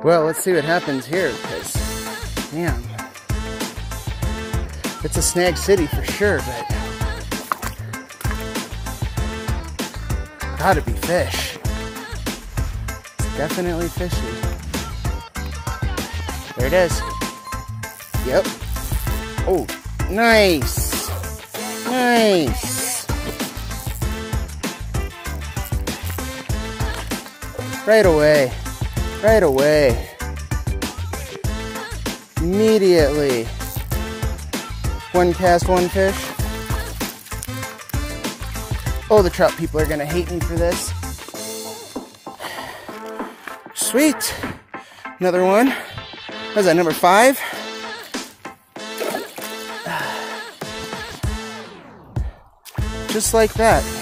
Well, let's see what happens here, because, man, it's a snag city for sure, but gotta be fish. It's definitely fishy. There it is. Yep. Oh, nice. Nice. Right away. Right away. Immediately. One cast, one fish. Oh, the trout people are gonna hate me for this. Sweet. Another one. What is that, number 5? Just like that.